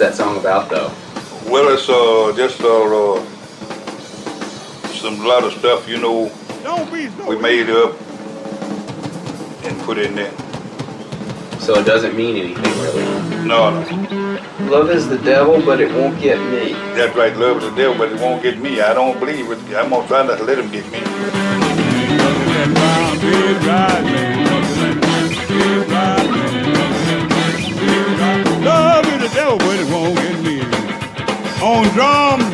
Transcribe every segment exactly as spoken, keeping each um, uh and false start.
that song about, though? Well, it's uh, just uh, uh, some lot of stuff, you know, we made up and put in there. So it doesn't mean anything, really? No, no. Love is the devil, but it won't get me. That's right, love is the devil, but it won't get me. I don't believe it. I'm going to try not to let him get me. Love is the devil, but it won't get me. On drums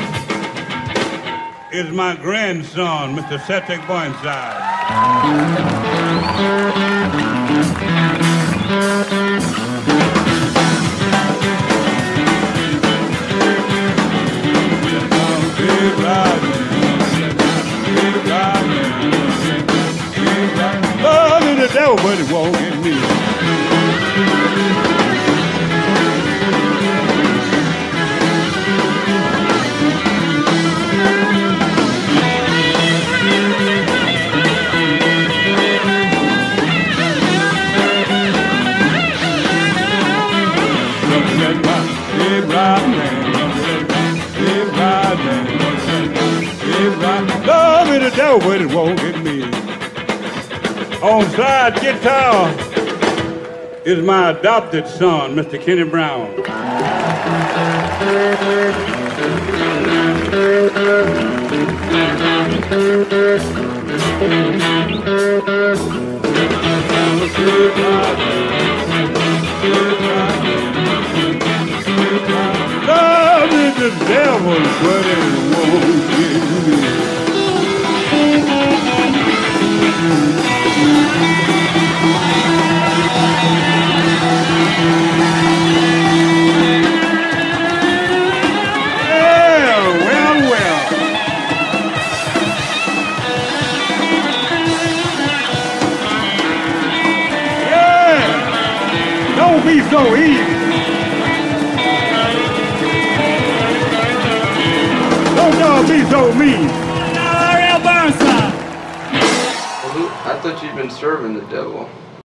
is my grandson, Mister Cedric Burnside. Love is the devil, but it won't get me. Love is the devil, but it won't get me. On slide guitar is my adopted son, Mister Kenny Brown. Love is the devil, but it won't get me. Yeah, well, well. Yeah, don't be so easy. Don't y'all be so mean. Well, who, I thought you'd been serving the devil.